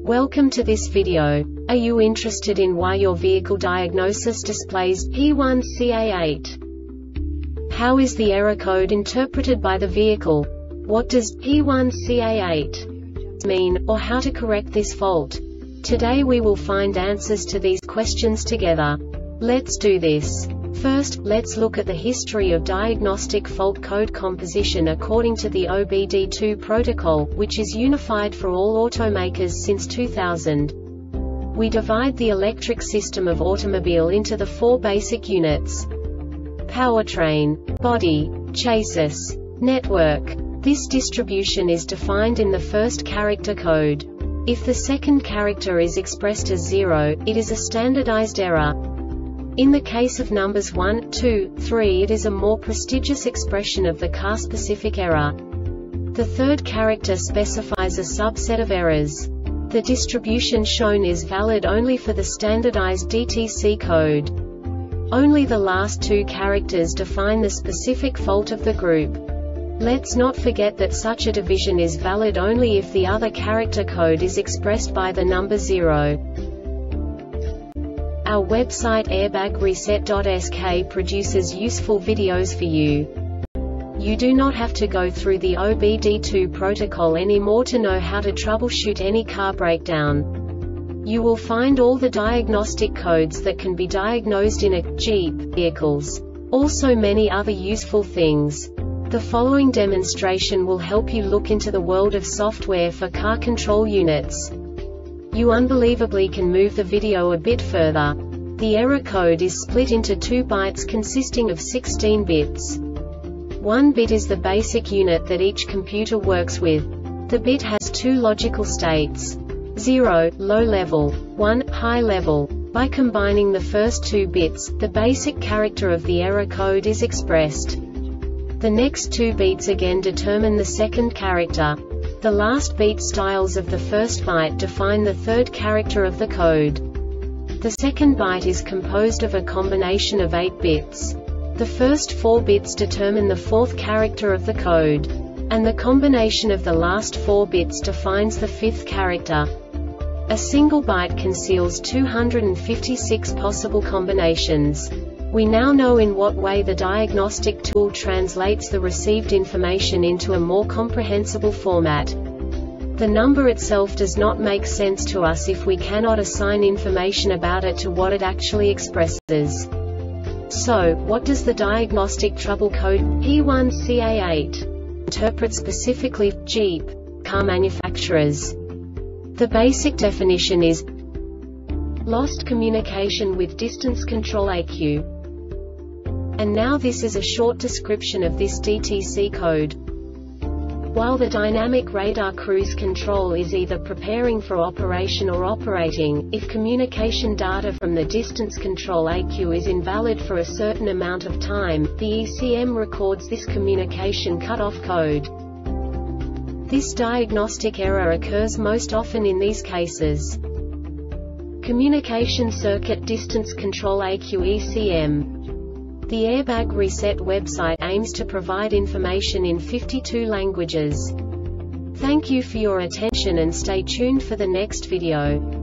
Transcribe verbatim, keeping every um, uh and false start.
Welcome to this video. Are you interested in why your vehicle diagnosis displays P one C A eight? How is the error code interpreted by the vehicle? What does P one C A eight mean, or how to correct this fault? Today we will find answers to these questions together. Let's do this. First, let's look at the history of diagnostic fault code composition according to the O B D two protocol, which is unified for all automakers since two thousand. We divide the electric system of automobile into the four basic units: powertrain, body, chassis, network. This distribution is defined in the first character code. If the second character is expressed as zero, it is a standardized error. In the case of numbers one, two, three, it is a more prestigious expression of the car-specific error. The third character specifies a subset of errors. The distribution shown is valid only for the standardized D T C code. Only the last two characters define the specific fault of the group. Let's not forget that such a division is valid only if the other character code is expressed by the number zero. Our website airbag reset dot S K produces useful videos for you. You do not have to go through the O B D two protocol anymore to know how to troubleshoot any car breakdown. You will find all the diagnostic codes that can be diagnosed in a Jeep vehicles. Also many other useful things. The following demonstration will help you look into the world of software for car control units. You unbelievably can move the video a bit further. The error code is split into two bytes consisting of sixteen bits. One bit is the basic unit that each computer works with. The bit has two logical states: zero, low level, one, high level. By combining the first two bits, the basic character of the error code is expressed. The next two beats again determine the second character. The last beat styles of the first byte define the third character of the code. The second byte is composed of a combination of eight bits. The first four bits determine the fourth character of the code. And the combination of the last four bits defines the fifth character. A single byte conceals two hundred fifty-six possible combinations. We now know in what way the diagnostic tool translates the received information into a more comprehensible format. The number itself does not make sense to us if we cannot assign information about it to what it actually expresses. So, what does the diagnostic trouble code P one C A eight interpret specifically for Jeep car manufacturers? The basic definition is lost communication with distance control E Q. And now this is a short description of this D T C code. While the dynamic radar cruise control is either preparing for operation or operating, if communication data from the distance control E Q is invalid for a certain amount of time, the E C M records this communication cutoff code. This diagnostic error occurs most often in these cases: communication circuit distance control E Q E C M. The Airbag Reset website aims to provide information in fifty-two languages. Thank you for your attention and stay tuned for the next video.